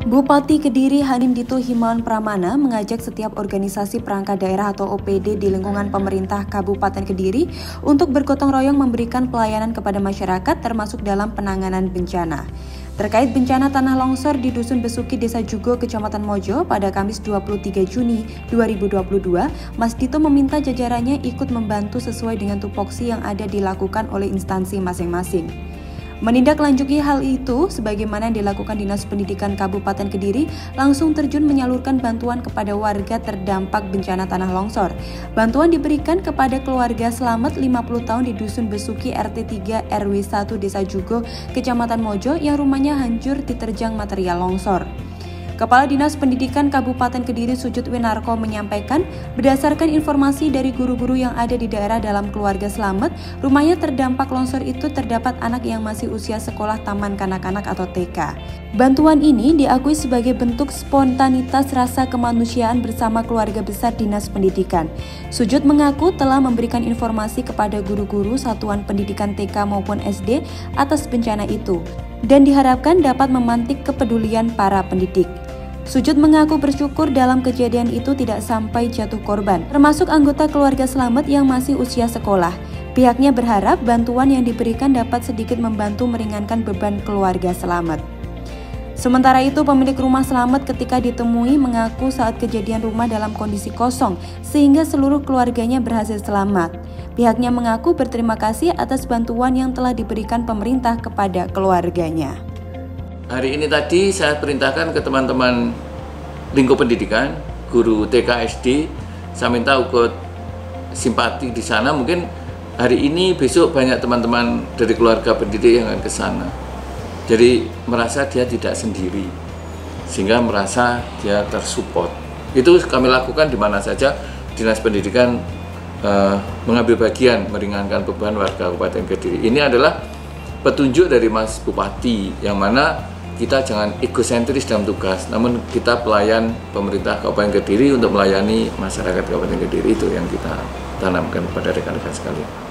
Bupati Kediri Hanindito Himawan Pramana mengajak setiap organisasi perangkat daerah atau OPD di lingkungan pemerintah Kabupaten Kediri untuk bergotong royong memberikan pelayanan kepada masyarakat termasuk dalam penanganan bencana. Terkait bencana tanah longsor di Dusun Besuki, Desa Jugo, Kecamatan Mojo pada Kamis 23 Juni 2022, Mas Dito meminta jajarannya ikut membantu sesuai dengan tupoksi yang ada dilakukan oleh instansi masing-masing. Menindaklanjuti hal itu, sebagaimana yang dilakukan Dinas Pendidikan Kabupaten Kediri, langsung terjun menyalurkan bantuan kepada warga terdampak bencana tanah longsor. Bantuan diberikan kepada keluarga selamat 50 tahun di Dusun Besuki RT 3 RW 1 Desa Jugo, Kecamatan Mojo yang rumahnya hancur diterjang material longsor. Kepala Dinas Pendidikan Kabupaten Kediri Sujud Winarko menyampaikan, berdasarkan informasi dari guru-guru yang ada di daerah dalam keluarga selamat, rumahnya terdampak longsor itu terdapat anak yang masih usia sekolah taman kanak-kanak atau TK. Bantuan ini diakui sebagai bentuk spontanitas rasa kemanusiaan bersama keluarga besar Dinas Pendidikan. Sujud mengaku telah memberikan informasi kepada guru-guru satuan pendidikan TK maupun SD atas bencana itu, dan diharapkan dapat memantik kepedulian para pendidik. Sujud mengaku bersyukur dalam kejadian itu tidak sampai jatuh korban, termasuk anggota keluarga selamat yang masih usia sekolah. Pihaknya berharap bantuan yang diberikan dapat sedikit membantu meringankan beban keluarga selamat. Sementara itu, pemilik rumah selamat ketika ditemui mengaku saat kejadian rumah dalam kondisi kosong, sehingga seluruh keluarganya berhasil selamat. Pihaknya mengaku berterima kasih atas bantuan yang telah diberikan pemerintah kepada keluarganya. Hari ini tadi saya perintahkan ke teman-teman lingkup pendidikan, guru TK SD, saya minta ikut simpati di sana. Mungkin hari ini, besok banyak teman-teman dari keluarga pendidik yang akan ke sana. Jadi merasa dia tidak sendiri, sehingga merasa dia tersupport. Itu kami lakukan di mana saja Dinas Pendidikan mengambil bagian meringankan beban warga Kabupaten Kediri. Ini adalah petunjuk dari Mas Bupati, yang mana kita jangan egosentris dalam tugas, namun kita pelayan pemerintah Kabupaten Kediri untuk melayani masyarakat Kabupaten Kediri. Itu yang kita tanamkan kepada rekan-rekan sekalian.